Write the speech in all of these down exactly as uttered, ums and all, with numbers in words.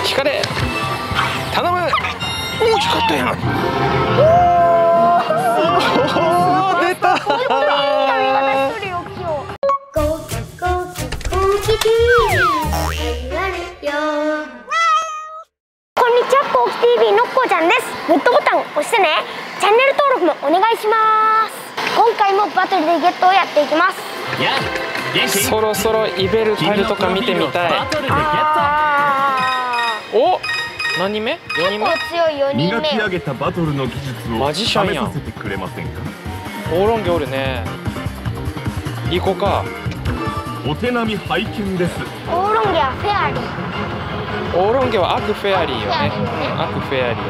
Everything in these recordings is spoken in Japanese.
光頼む。おお光ったやん。おお出た。 こんにちは、こうき ティーブイ のっこちゃんです。グッドボタン押してね。チャンネル登録もお願いします。今回もバトルでゲットをやっていきます。 そろそろイベルタルとか見てみたい。お、何人目？よにんめ。 結構強いよにんめ。 磨き上げたバトルの技術をマジシャンやん。 試させてくれませんか。 オーロンゲおるね。行こうか。 お手並み拝見です。 オーロンゲはフェアリー。 オーロンゲはアクフェアリーよね。アクフェアリー。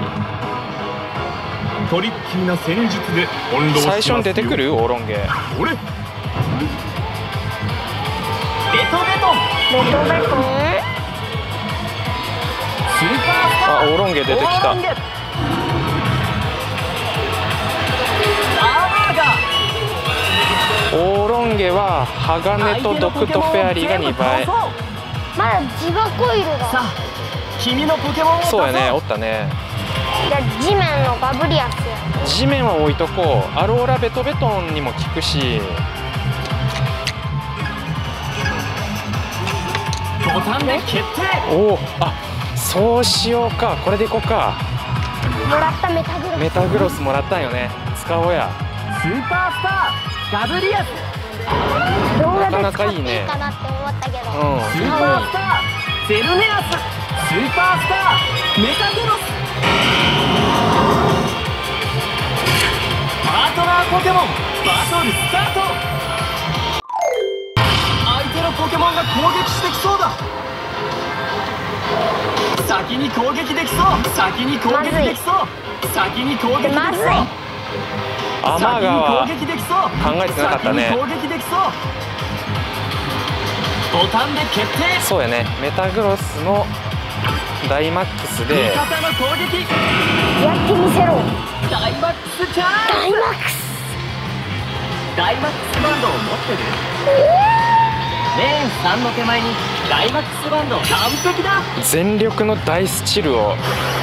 トリッキーな戦術で翻弄しますよ。 最初に出てくるオーロンゲ。 俺。 ベトベトン。 ベトベトン。 スーパースター。 あ、オーロンゲ出てきた。 アーマーガオーロンゲは鋼と毒とフェアリーがにばい。 まだジバコイルが。 さあ、君のポケモンを。 そうやね、おったね。 じゃあ地面のガブリアスや。 地面は置いとこう。アローラベトベトンにも効くし。 ボタンで決定。 おお、あ、そうしようか。これでいこうか。 もらったメタグロス。 メタグロスもらったんよね。使おうや。 スーパースターガブリアス。 動画でなかなか使っていいいいねかなって思ったけど。 うん。 スーパースターゼルネアス。スーパースターメタグロス。パートナーポケモンバトルスタート。相手のポケモンが攻撃してきそうだ。先に攻撃できそう。先に攻撃できそう。先に攻撃できそう。 まずい。 アマガは先に攻撃できそう。 考えてなかったね。 先に攻撃できそう。ボタンで決定。 そうやね。メタグロスのダイマックスで。 味方の攻撃。 やってみせろ。 ダイマックスチャーダイマックス。 ダイマックスバンドを持ってる。レーンさんの手前にダイマックスバンド完璧だ。 全力のダイスチルを。 オッケー。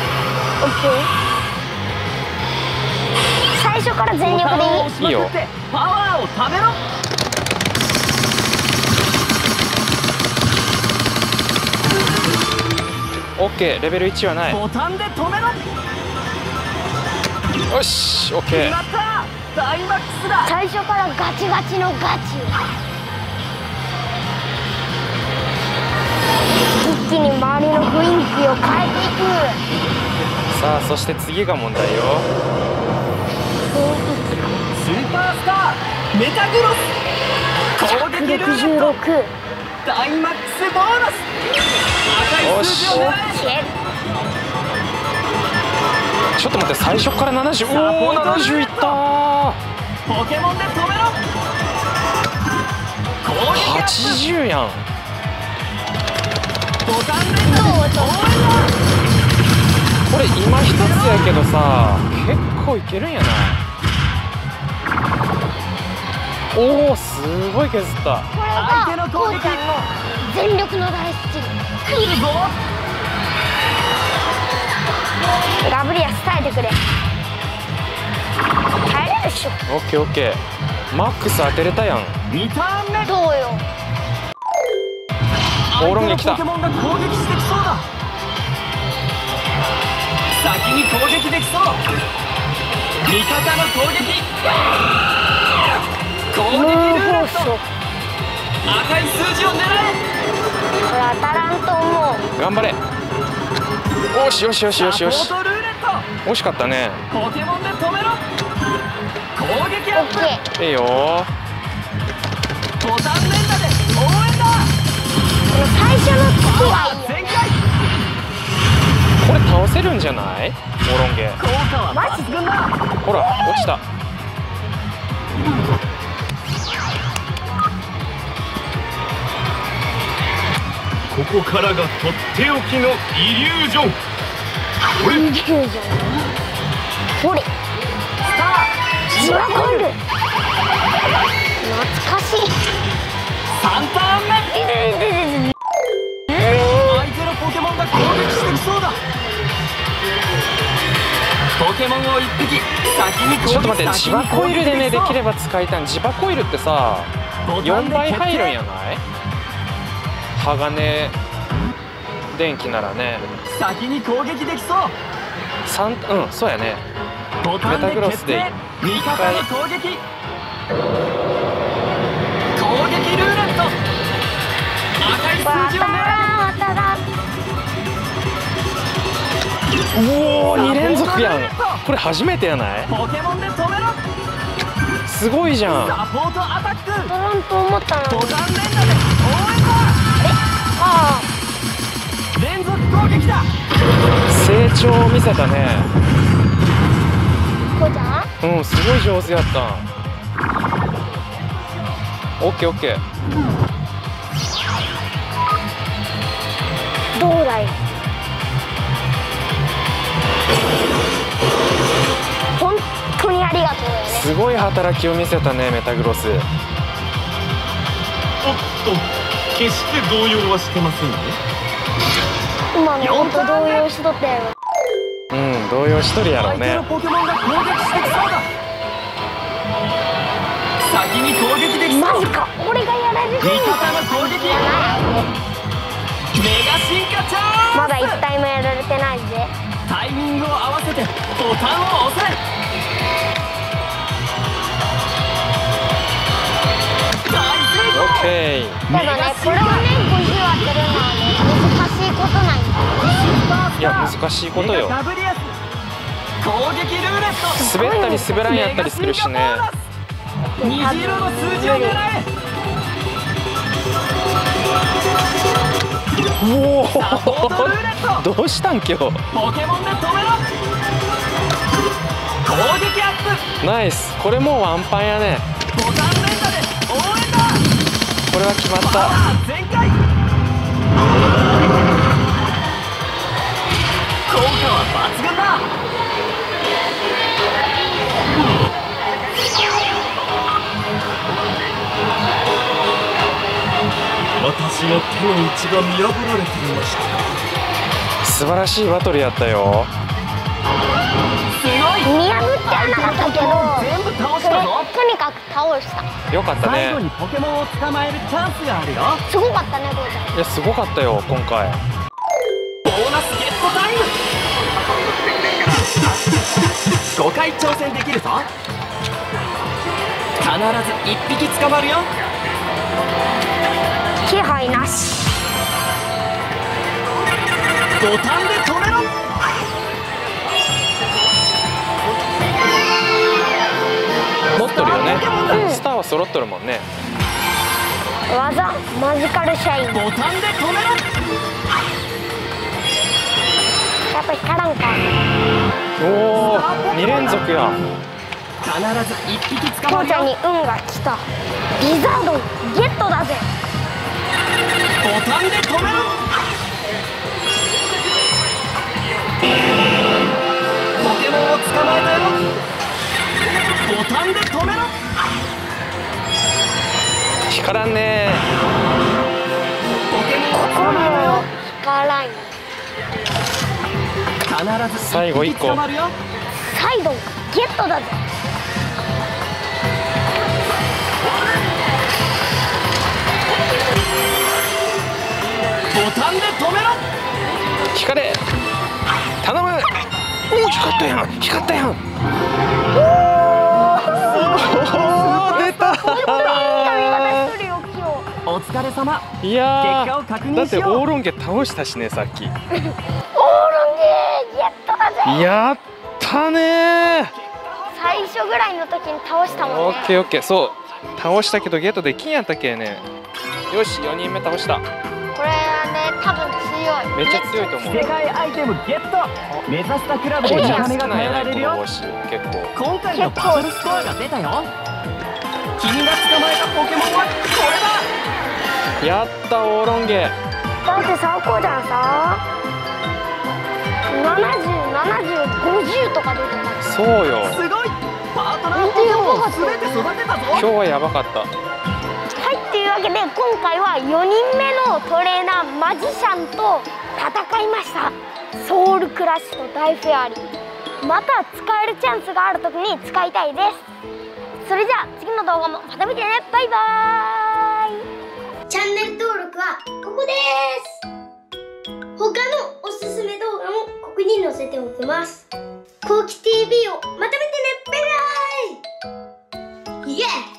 最初から全力でいい。 いいよ。 パワーを食べろ。 オッケー、レベルいちはない。 ボタンで止めろ。 よし、オッケー。 決まった。ダイマックスだ。 最初からガチガチのガチ。一気に周りの雰囲気を変えていく。 さあ、そして次が問題よ。 スーパースターメタグロス。攻撃ルーレット。 ろく。 ダイマックスボーナス。赤い数字を狙え。 ちょっと待って、最初からななじゅう。おお、ななじゅういったー。 ポケモンで止めろ。攻撃はちじゅうやん。 ボタン連打で応援だ。 これ今一つやけどさ、結構いけるんやな。おお、すごい削った。 これがこうちゃんの全力の大スチル。 来るぞ。 ガブリアス耐えてくれ。耐えれるっしょ。 オッケーオッケー。マックス当てれたやん。 にターン目。 どうよ。 オーロンゲ来た。 相手のポケモンが攻撃してきそうだ。先に攻撃できそう。味方の攻撃。攻撃ルーレット。赤い数字を狙え。 これ当たらんと思う。 頑張れ。よしよしよしよしよし。 サポートルーレット。 惜しかったね。 ポケモンで止めろ。攻撃アップ。 オッケー。 いいよ。 ボタン連打で応援だ。 この最初の月がいいよ。 全開。 これ倒せるんじゃない？オーロンゲ。 効果は抜群だ。 ほら、落ちた。 ここからがとっておきのイリュージョン。 イリュージョン。ほれ。 スタージバコイル。懐かしい。 さんターン目。相手のポケモンが攻撃してきそうケモンをいっぴき先に攻撃。 ちょっと待って、磁場コイルでねできればば使いたい。磁場コイルってさよんばい入るんやない？鋼電気ならね。 先に攻撃できそう。 さん、うん、そうやね。 ボタンで決定。味方の攻撃。攻撃ルーレット。赤い数字を狙う。おお、に連続やん。これ初めてやない？ う。ポケモンで止めろ。 すごいじゃん。 サポートアタック。 取らんと思ったのに。 ボタン連打で応援だ。 あ連続攻撃だ。 成長を見せたね。 あ、こうちゃん。 うん、すごい上手やった。オッケーオッケー。 どうだい。本当にありがとうよね。 すごい働きを見せたね、メタグロス。 おっと、決して動揺はしてませんね。 今の本当動揺しとったやろ。 うん、動揺しとるやろうね相手の。ポケモンが攻撃してきそうだ。先に攻撃できそう。 マジか、俺がやられる。 味方の攻撃。メガ進化チャンス。 まだ一体もやられてないぜ。 タイミングを合わせてボタンを押せ。大成オッ功。 ケー。 ただね、これをね、ごじゅう当てるのはね、難しいことなんだ。 いや、難しいことよ。 メガダブリアス攻撃ルーレット。 滑ったり滑らんやったりするしね。 虹色の数字を狙え。 おサポートルーレット。 お、どうしたん今日。 ポケモンで止めろ。攻撃アップ。 ナイス。これもうワンパンやね。 ボタン連打で応援だ。 これは決まっパワた。 ー全開。効果は抜群だ。 私の手の内が見破られていました。 素晴らしいバトルやったよ。 すごい。 見破ってはなかったけど、 全部倒しそれたぞ。 とにかく倒した。 よかった最後ね。 にポケモンを捕まえるチャンスがあるよ。 すごかったね、こうちゃん。 いや、すごかったよ今回。 ボーナスゲットタイム。ごかい挑戦できるぞ。必ずいっぴき捕まるよ。 気配なし。 ボタンで止めろ。 持っとるよね。 うんスターは揃っとるもんね。 技マジカルシャイン。 ボタンで止めろ。 やっぱり光らんか。 おお、に連続や。 必ずいっぴき捕まるよ。 こうちゃんに運が来た。リザードンゲットだぜ。 ボタンで止めろ。ポケモンを捕まえたよ。ボタンで止めろ。 光らんね。 ポケモンをこ捕まえたよ。 の光らん。 必ず最後いっぴき捕まるよ。 サイドンゲットだぜ。 ボタンで止めろ。 光れ。頼む。おお、光ったやん。光ったやん。おお、出た。 お疲れ様。 いや結果を確ー、だって認しよう。 オーロンゲ倒したしね、さっき。 オーロンゲーゲットだぜ。 やったねー。 最初ぐらいの時に倒したもんね。 オッケーオッケー。そう、倒したけどゲットできんやったっけね。よし、よにんめ倒した。 これはね、多分強い。 めっちゃ強いと思う。 世界アイテムゲット。目指したクラブでこれ見た目が好きなんやね、 変えられるよ。 この帽子。結構。 今回のバトルスコアが出たよ。君が捕まえたポケモンはこれだ。 やったオーロンゲ。 だってさ、こうちゃんさ、ななじゅう、ななじゅう、ごじゅうとか出てた。 そうよ。 すごい。パートナーポケモンを全て育てたぞ。 今日はやばかった。 はい、というわけで今回はよにんめのトレーナーマジシャンと戦いました。ソウルクラッシュと大フェアリー。 また使えるチャンスがある時に使いたいです。それじゃあ次の動画もまた見てね。バイバーイ。チャンネル登録はここです。他のおすすめ動画もここに載せておきます。こうき ティーブイ をまた見てね。バイバーイ。イエー